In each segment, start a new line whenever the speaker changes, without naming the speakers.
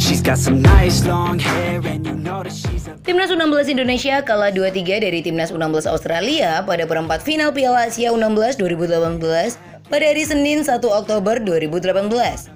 She's got some nice long hair and you know that she's a...
Timnas U16 Indonesia kalah 2-3 dari Timnas U16 Australia pada perempat final Piala Asia U16 2018 pada hari Senin 1 Oktober 2018.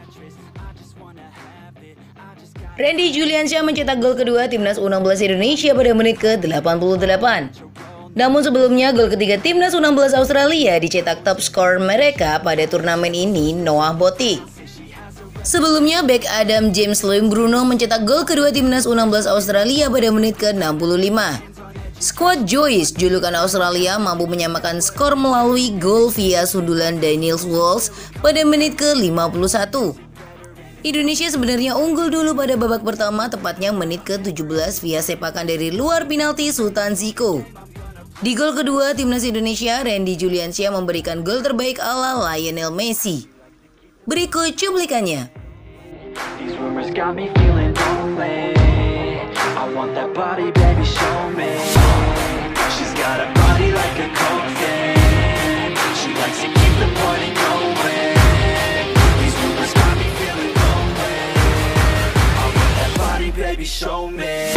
Randy Juliansyah mencetak gol kedua Timnas U16 Indonesia pada menit ke-88. Namun sebelumnya gol ketiga Timnas U16 Australia dicetak top skor mereka pada turnamen ini, Noah Botik. Sebelumnya, bek Adam James Lewin-Bruno mencetak gol kedua Timnas U16 Australia pada menit ke-65. Skuad Joyce, julukan Australia, mampu menyamakan skor melalui gol via sundulan Daniel Walsh pada menit ke-51. Indonesia sebenarnya unggul dulu pada babak pertama, tepatnya menit ke-17 via sepakan dari luar penalti Sultan Ziko. Di gol kedua Timnas Indonesia, Randy Juliansyah memberikan gol terbaik ala Lionel Messi. Berikut cuplikannya.
These rumors got me feeling lonely. I want that body, baby, show me. She's got a body like a cocaine. She likes to keep the party going. These rumors got me feeling lonely. I want that body, baby, show me.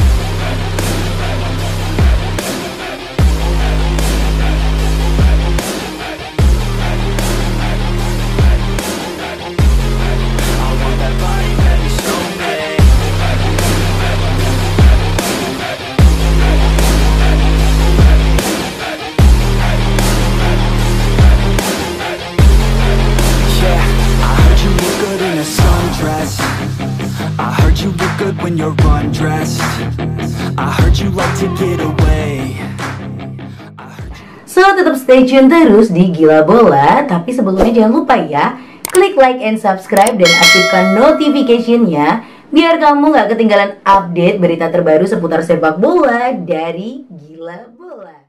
I heard you look good when you're undressed. I heard you like to get away.
So, tetap stay tune terus di Gila Bola. Tapi sebelumnya jangan lupa ya, klik like and subscribe dan aktifkan notification-nya biar kamu gak ketinggalan update berita terbaru seputar sepak bola dari Gila Bola.